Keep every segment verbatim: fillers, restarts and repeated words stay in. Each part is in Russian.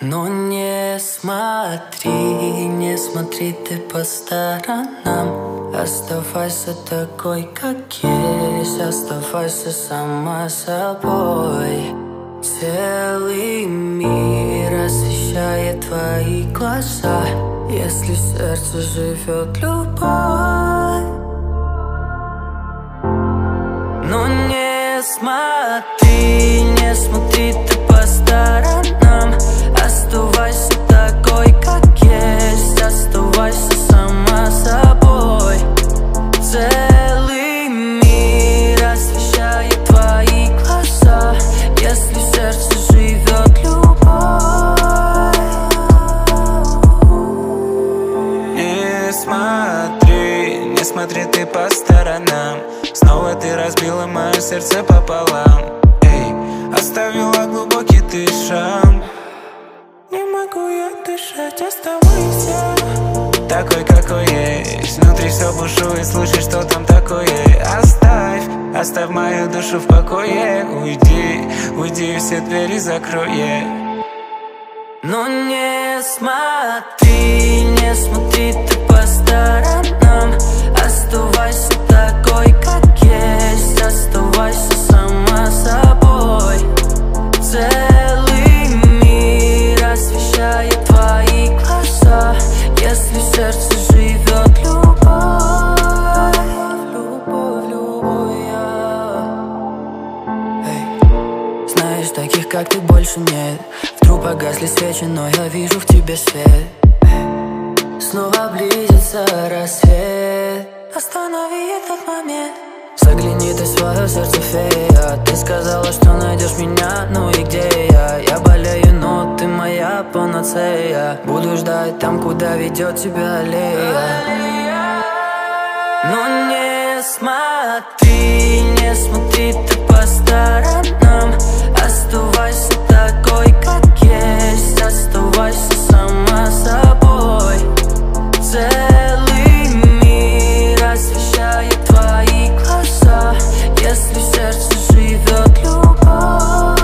Но не смотри, не смотри ты по сторонам. Оставайся такой, как есть, оставайся сама собой. Целый мир освещает твои глаза, если в сердце живет любовь. Но не смотри, не смотри ты по сторонам. Оставайся такой, как есть, оставайся сама собой. Целый мир освещает твои глаза, если в сердце живет любовь. Не смотри, не смотри ты по сторонам. Снова ты разбила мое сердце пополам. Эй, оставила глубокий ты шрам. Не могу я дышать, оставайся такой, какой есть. Внутри все бушует, слушай, что там такое. Оставь, оставь мою душу в покое. Уйди, уйди, все двери закрой, yeah. Но не смотри, не смотри ты по сторонам. Оставайся такой, как есть, оставайся сама собой. Целый мир освещает твои глаза, если в сердце живет любовь. Любовь, любовь, эй. Знаешь, таких как ты больше нет. Вдруг погасли свечи, но я вижу в тебе свет. Снова близится рассвет. Останови этот момент. Загляни ты в свое сердце, фея. Ты сказала, что найдешь меня, ну и где я? Я болею, но ты моя панацея. Буду ждать там, куда ведет тебя аллея. Но не смотри, не смотри ты по сторонам. Оставайся такой, как есть, оставайся сама собой. Целый мир освещает твои глаза, если в сердце живет любовь.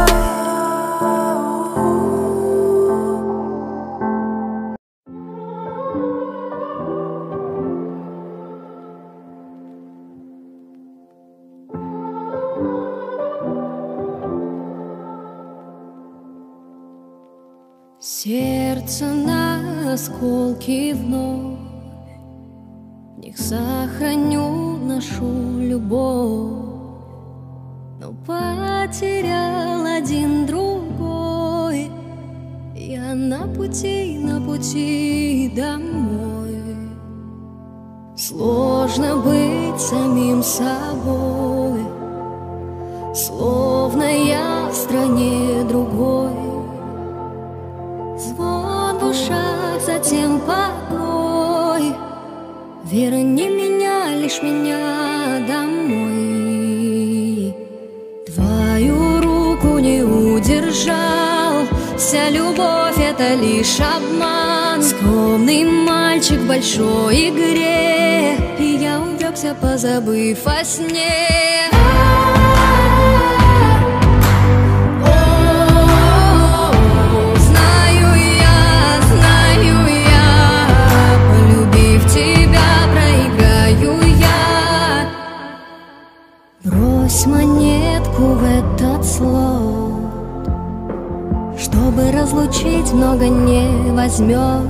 Сердце на осколки вновь, в них сохраню нашу любовь. Но потерял один другой, я на пути, на пути домой. Сложно быть самим собой, словно я в стране другой. Звон в ушах, затем покой. Верни меня, лишь меня домой. Твою руку не удержал, вся любовь — это лишь обман. Скромный мальчик в большой игре, и я увлекся, позабыв о сне. Брось монетку в этот слот, чтобы разлучить, много не возьмет.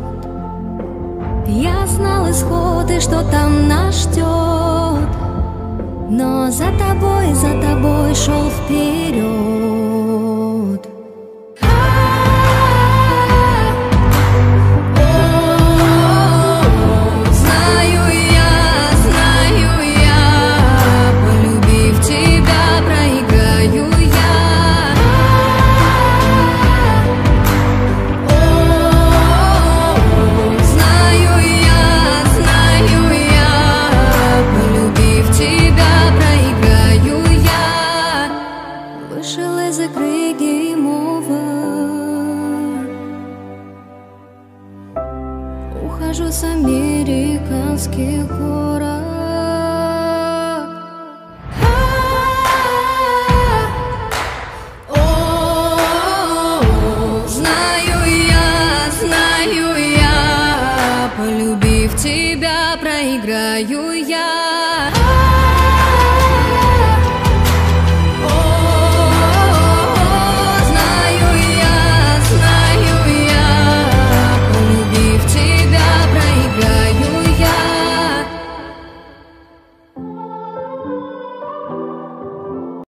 Я знал исход и что там нас ждет, но за тобой, за тобой шел вперед. Ухожу с американских горок. Знаю проиграю я.